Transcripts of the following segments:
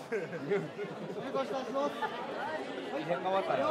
異変が終わったよ。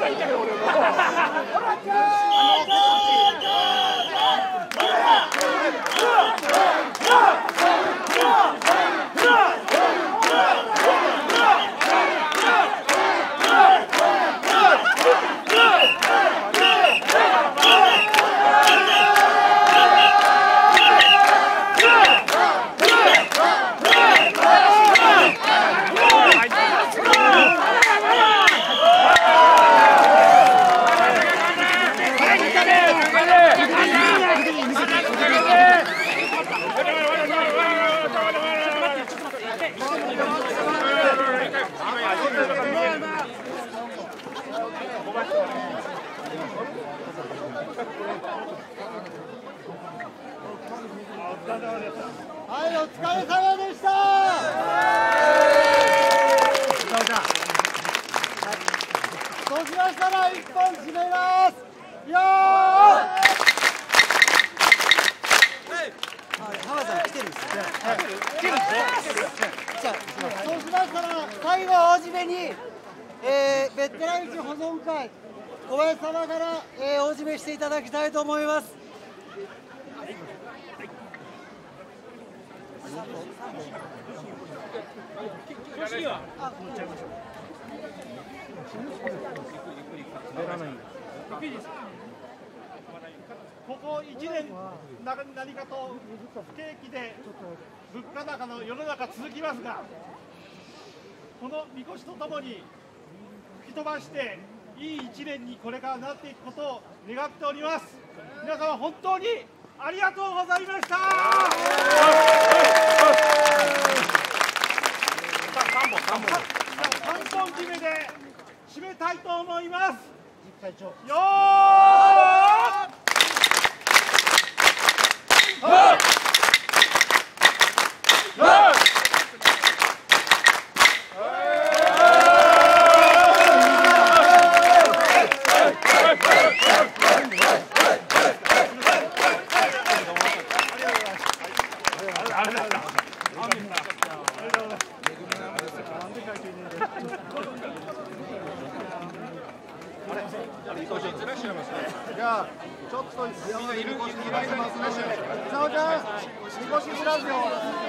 だいいんだけど俺も。 はい、お疲れ様でした。そうしましたら一本締めます。よー。浜さん来てるんですよ。来てるんですよ。じゃあそうしましたら最後大締めに、ベテラン市保存会小林様から、大締めしていただきたいと思います。 ここ1年何かと不景気で物価高の世の中続きますが、このみこしとともに吹き飛ばしていい1年にこれからなっていくことを願っております。皆様本当にありがとうございました。3本決めで締めたいと思います。よー。じゃあちょっとみんないる間にいらっしゃいます。みこしずらすよ。